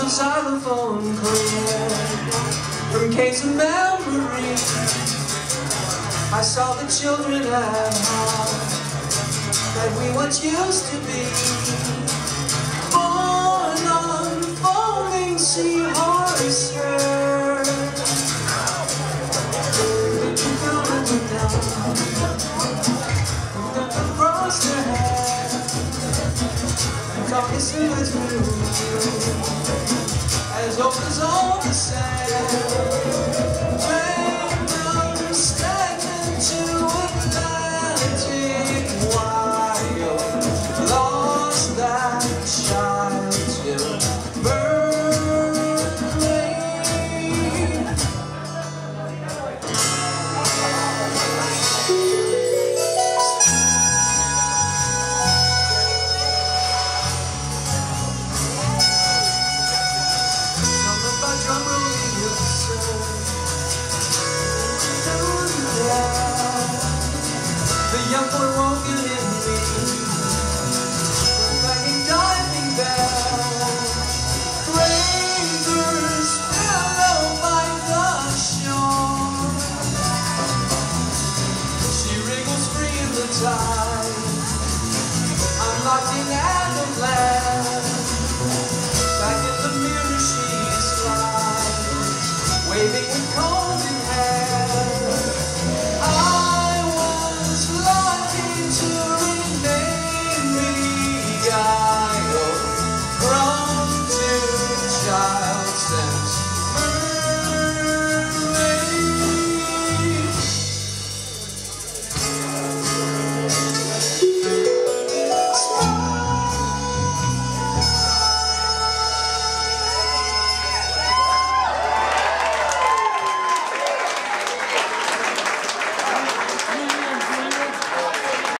the xylophone clear from caves of memory. I saw the children at home that we once used to be. Born on foaming seahorses, across their hair, Caucasus was blue, as old as all the sand. Drained them stagnant to Atlantic wild, lost that child till Mermaid. The young boy walking in me, banging diving bell. Breakers fellow by the shore. She wriggles free in the tide. I'm locked in.